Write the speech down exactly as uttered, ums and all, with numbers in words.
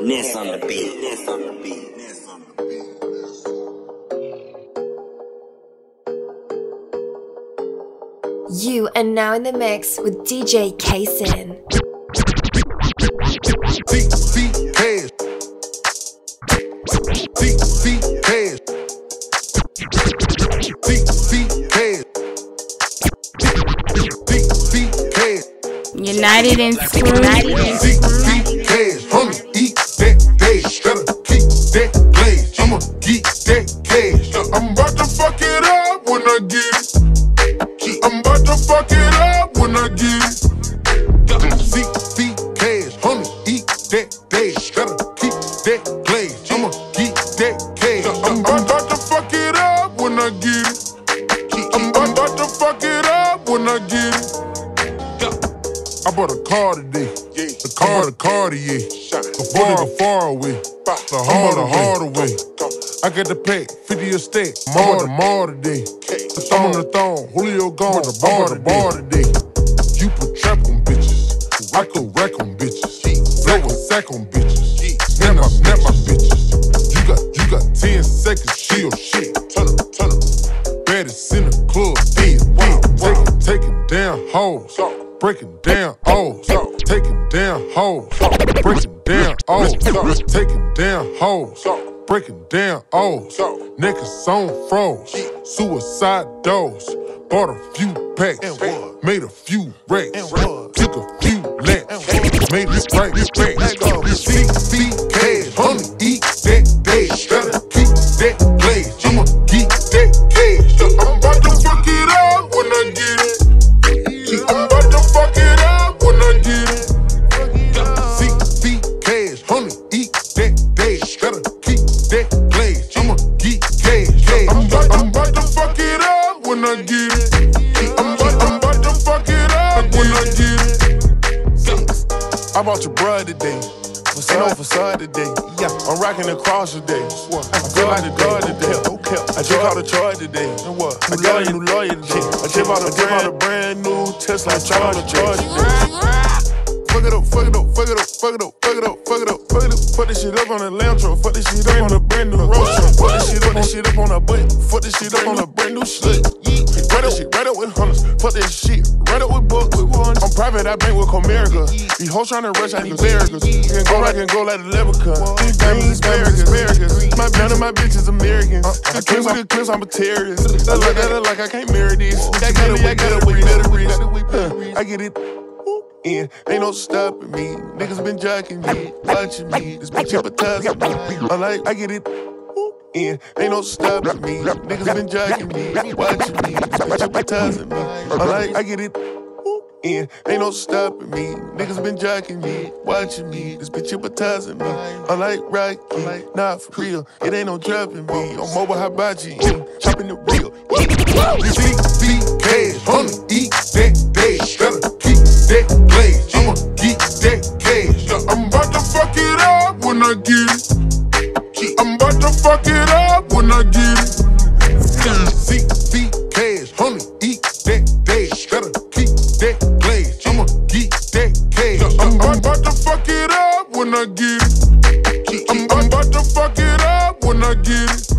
Ness on the beat. Ness on the beat. Ness on the beat. You are now in the mix with D J KSin. T C cash. T C cash. T C cash. T C cash. United in School. United in T C cash. Homie, eat that cash. Gotta keep that glaze. I'ma get that cash. I'm about to fuck it up when I get it. I'm about to fuck it up when I get it. C C cash. Homie, eat that cash. Gotta keep that glaze. I'ma get that cash. I'm about to fuck it up when I get it. I'm about to fuck it up when I get it. I bought a car today. The car, the Cartier. The bar, the far away. The hard, the harder way. I got the pack, fifty a stack. More, the more today. The thumb on the thong, Julio gone. The bar, the bar today. You put trap on bitches. I could rack on bitches. Blow a sack on bitches. Snap my, snap my bitches. You got, you got ten seconds. Chill shit. Turn up, turn up. Baddest in the club. Dead, dead. Taking, taking down hoes. Breaking down O's, taking down hoes, breaking down O's, taking down hoes, breaking down O's. Niggas on froze, suicide doors. Bought a few packs, made a few racks, took a few laps, made it right back. C C cash, homie, eat that dash, gotta keep that glaze. I'ma get that cash. I'm about to fuck it up when I get it. I'm about to fuck it up when I get it. C C cash, homie, eat that dash. Gotta keep that glaze. I'ma get cash. I'm about, I'm about to fuck it up when I get it. I'm about, I'm about to fuck it up when I get it. I bought your bruh today. Ain't no facade today. Yeah, I'm rocking the cross today. I feel like the guard today. I just caught a charge today. And what? I got a new lawyer today. I just bought a, bought a brand new Tesla. I charge a charge today. Fuck it up, fuck it up, fuck it up, fuck it up, fuck it up, fuck it up, fuck it up. Fuck this shit up on the lamb truck. Fuck this shit up on a brand new road truck. Fuck this shit up, this shit up on a butt. Fuck this shit up on a brand new slut. Right up, right up with hunters. Fuck this shit, right up with books. I'm private, I bank with Comerica. These hoes tryna rush, I need burgers. Can go right, can go like the leprechaun. These diamonds, asparagus, asparagus. My none of my bitches Americans. I came with the clips, I'm a terrorist. I look at it like I can't marry this. I got it, I got it with better wrist. I get it. In. Ain't no stopping me. Niggas been jacking me, watching me. This bitch hypnotizing me. I'm like, I get it. In. Ain't no stopping me. Niggas been jacking me, watching me. This bitch hypnotizing me. I'm like, I get it. In. Ain't no stopping me. Niggas been jacking me, watching me. This bitch hypnotizing me. I'm like Rocky, nah for real. It ain't no dropping me. On mobile hibachi, chopping the real. C C cash, homie, eat that dash. Gotta keep that glaze. I'ma get that cash. I'm about to fuck it up when I get it. I'm about to fuck it up when I get it. C C cash, homie, eat that dash. Gotta keep that glaze. I'ma get that cash. I'm about to fuck it up when I get it. I'm about to fuck it up when I get it.